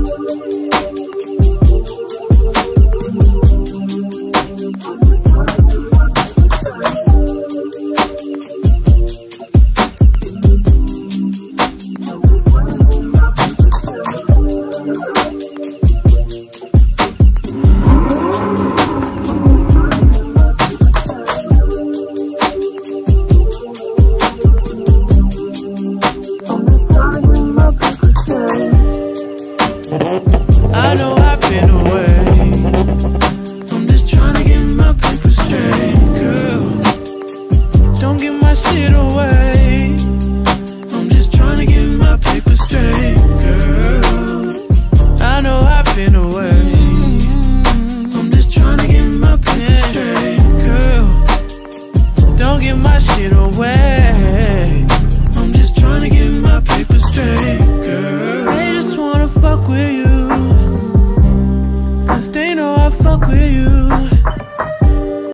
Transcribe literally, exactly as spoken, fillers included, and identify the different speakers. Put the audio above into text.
Speaker 1: I know I've been away. I'm just trying to get my paper straight, girl. Don't give my shit away. I'm just trying to get my paper straight, girl. I know I've been away. I'm just trying to get my paper straight, girl. Don't give my shit away. I'm just trying to get my paper straight, girl. They just wanna fuck with you, 'cause they know I fuck with you.